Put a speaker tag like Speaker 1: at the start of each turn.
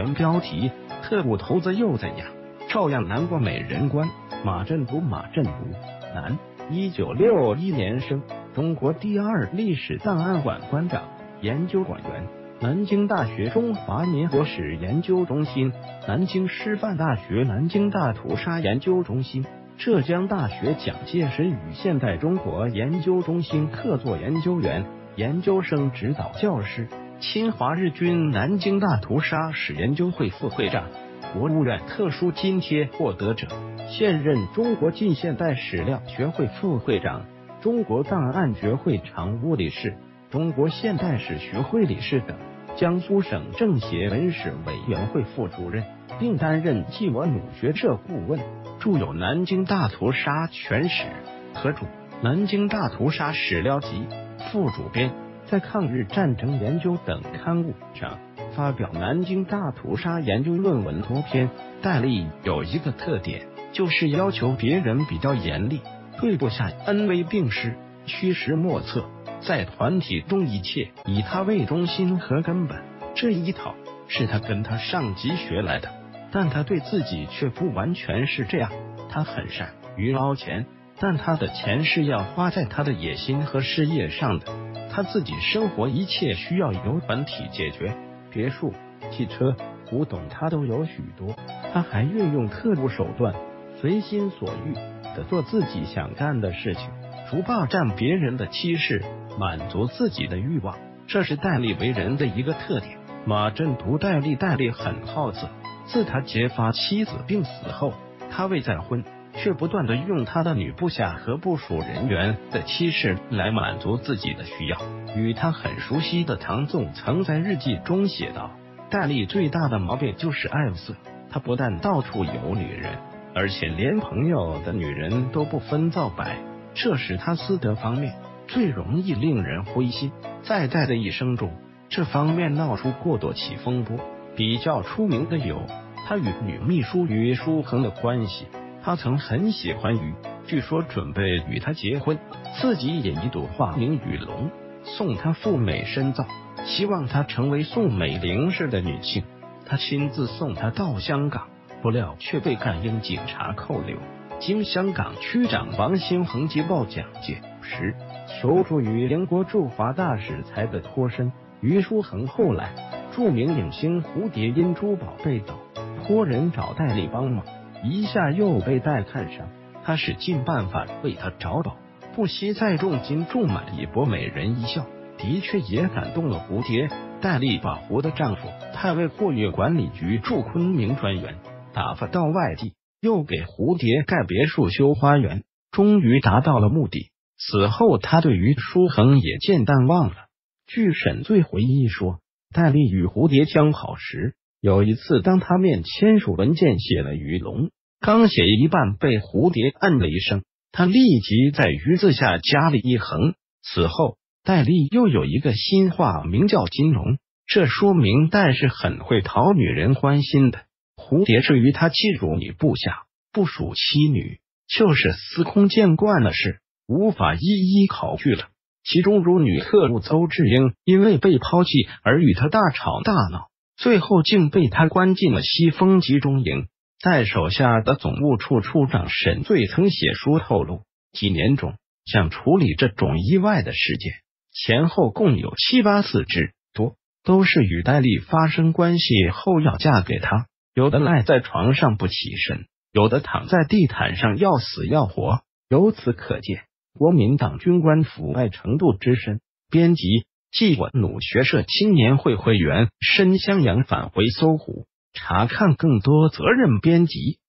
Speaker 1: 原标题：特务头子又怎样？照样难过美人关。马振铎，男，1961年生，中国第2历史档案馆馆长、研究馆员，南京大学中华民国史研究中心、南京师范大学南京大屠杀研究中心、浙江大学蒋介石与现代中国研究中心客座研究员、研究生指导教师，侵华日军南京大屠杀史研究会副会长，国务院特殊津贴获得者，现任中国近现代史料学会副会长，中国档案学会常务理事，中国现代史学会理事等，江苏省政协文史委员会副主任，并担任暨我努学社顾问，著有《南京大屠杀全史》和著《南京大屠杀史料集》，副主编，在抗日战争研究等刊物上发表南京大屠杀研究论文多篇。戴笠有一个特点，就是要求别人比较严厉，对部下恩威并施，驱使莫测，在团体中一切以他为中心和根本。这一套是他跟他上级学来的，但他对自己却不完全是这样。他很善于捞钱，但他的钱是要花在他的野心和事业上的。他自己生活一切需要由团体解决，别墅、汽车、古董他都有许多。他还运用特务手段，随心所欲的做自己想干的事情，除霸占别人的妻室，满足自己的欲望，这是戴笠为人的一个特点。马振铎，戴笠很好色，自他揭发妻子病死后，他未再婚，却不断的用他的女部下和部属人员的妻室来满足自己的需要。与他很熟悉的唐纵曾在日记中写道，戴笠最大的毛病就是爱色，他不但到处有女人，而且连朋友的女人都不分皂白，这使他私德方面最容易令人灰心。在戴的一生中，这方面闹出过多起风波，比较出名的有他与女秘书于书恒的关系。他曾很喜欢于，据说准备与他结婚，自己引一朵花名雨龙送他赴美深造，希望她成为宋美龄式的女性。他亲自送她到香港，不料却被赣英警察扣留。经香港区长王兴恒接报蒋介石求助于英国驻华大使才得脱身。于书恒后来，著名影星蝴蝶因珠宝被盗，托人找戴笠帮忙，一下又被戴看上，他使尽办法为他找宝，不惜再重金重买以博美人一笑，的确也感动了蝴蝶。戴笠把胡的丈夫太尉货运管理局驻昆明专员打发到外地，又给蝴蝶盖别墅修花园，终于达到了目的。此后他对于书恒也渐淡忘了。据沈醉回忆说，戴笠与蝴蝶相好时，有一次当他面签署文件写了鱼龙，刚写一半被蝴蝶按了一声，他立即在鱼字下加了一横。此后戴笠又有一个新画名叫金龙，这说明戴是很会讨女人欢心的。蝴蝶至于他欺辱女部下，不属妻女，就是司空见惯的事，无法一一考据了。其中如女特务邹智英因为被抛弃而与他大吵大闹，最后竟被他关进了西风集中营。戴手下的总务处处长沈醉曾写书透露，几年中想处理这种意外的事件，前后共有7、8次之多，都是与戴笠发生关系后要嫁给他，有的赖在床上不起身，有的躺在地毯上要死要活。由此可见国民党军官腐败程度之深。编辑暨我努学社青年会会员申襄阳返回搜狐，查看更多责任编辑。